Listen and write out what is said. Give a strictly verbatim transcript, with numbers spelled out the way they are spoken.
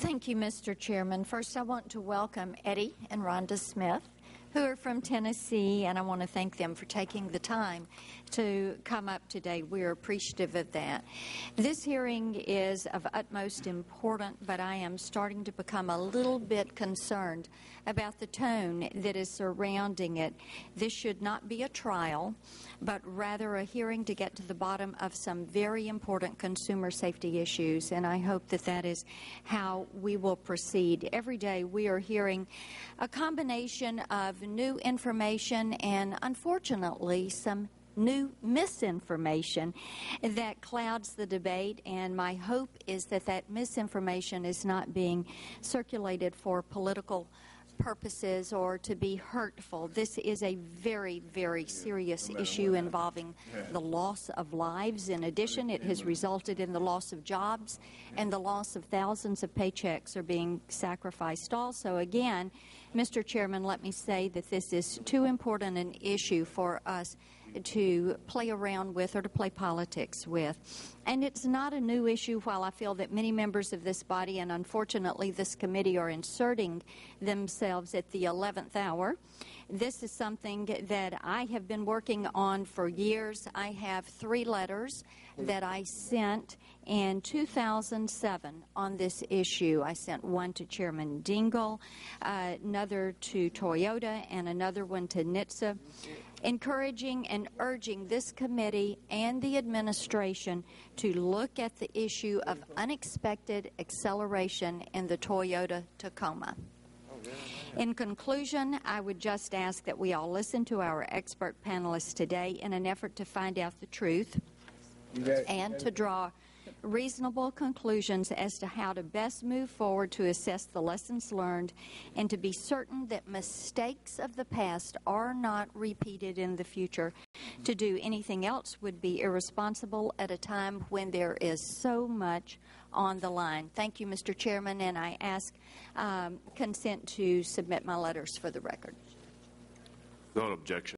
Thank you, Mister Chairman. First, I want to welcome Eddie and Rhonda Smith, who are from Tennessee, and I want to thank them for taking the time to come up today. We're appreciative of that. This hearing is of utmost importance, but I am starting to become a little bit concerned about the tone that is surrounding it. This should not be a trial, but rather a hearing to get to the bottom of some very important consumer safety issues, and I hope that that is how we will proceed. Every day we are hearing a combination of new information and, unfortunately, some new misinformation that clouds the debate, and my hope is that that misinformation is not being circulated for political purposes or to be hurtful. This is a very, very serious issue involving the loss of lives. In addition, it has resulted in the loss of jobs and the loss of thousands of paychecks are being sacrificed. Also, again, Mister Chairman, let me say that this is too important an issue for us to play around with or to play politics with. And it's not a new issue, while I feel that many members of this body and unfortunately this committee are inserting themselves at the eleventh hour. This is something that I have been working on for years. I have three letters that I sent in two thousand seven on this issue. I sent one to Chairman Dingell, uh, another to Toyota, and another one to N H T S A, encouraging and urging this committee and the administration to look at the issue of unexpected acceleration in the Toyota Tacoma. In conclusion, I would just ask that we all listen to our expert panelists today in an effort to find out the truth and to draw reasonable conclusions as to how to best move forward to assess the lessons learned and to be certain that mistakes of the past are not repeated in the future. To do anything else would be irresponsible at a time when there is so much on the line. Thank you, Mister Chairman, and I ask um, consent to submit my letters for the record. Without objection.